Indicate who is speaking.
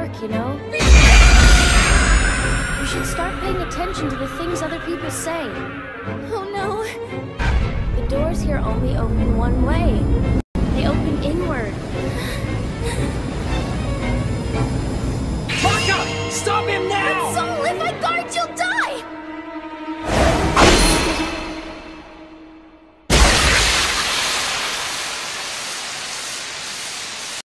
Speaker 1: work, you know? You should start paying attention to the things other people say. Oh no! The doors here only open one way. They open inward.